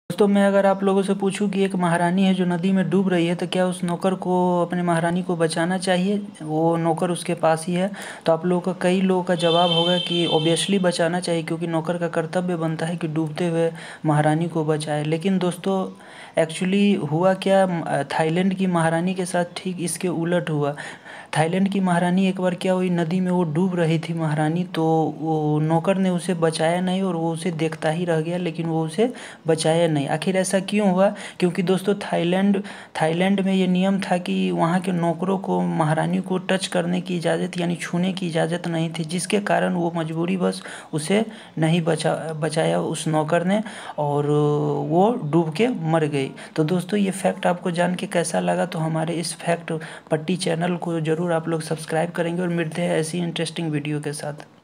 दोस्तों मैं अगर आप लोगों से पूछूं कि एक महारानी है जो नदी में डूब रही है तो क्या उस नौकर को अपने महारानी को बचाना चाहिए, वो नौकर उसके पास ही है। तो आप लोगों का कई लोगों का जवाब होगा कि ऑब्वियसली बचाना चाहिए, क्योंकि नौकर का कर्तव्य बनता है कि डूबते हुए महारानी को बचाए। लेकिन दोस्तों एक्चुअली हुआ क्या, थाईलैंड की महारानी के साथ ठीक इसके उलट हुआ। थाईलैंड की महारानी एक बार क्या हुई, नदी में वो डूब रही थी महारानी, तो वो नौकर ने उसे बचाया नहीं और वो उसे देखता ही रह गया, लेकिन वो उसे बचाया नहीं। आखिर ऐसा क्यों हुआ? क्योंकि दोस्तों थाईलैंड थाईलैंड में ये नियम था कि वहाँ के नौकरों को महारानी को टच करने की इजाज़त यानी छूने की इजाज़त नहीं थी, जिसके कारण वो मजबूरी बस उसे नहीं बचाया उस नौकर ने, और वो डूब के मर गई। तो दोस्तों ये फैक्ट आपको जान के कैसा लगा? तो हमारे इस फैक्ट पट्टी चैनल को ज़रूर आप लोग सब्सक्राइब करेंगे और मिलते हैं ऐसी इंटरेस्टिंग वीडियो के साथ।